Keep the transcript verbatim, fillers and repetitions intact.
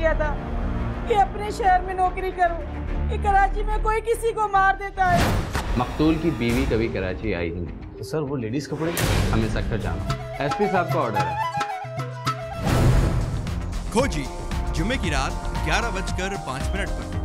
किया था कि अपने शहर में नौकरी करो, कि कराची में कोई किसी को मार देता है। मकतूल की बीवी कभी कराची आई ही नहीं। तो सर वो लेडीज कपड़े हमें सेक्टर जाना, एसपी साहब का ऑर्डर है। खोजी जुमे की रात ग्यारह बजकर पाँच मिनट पर।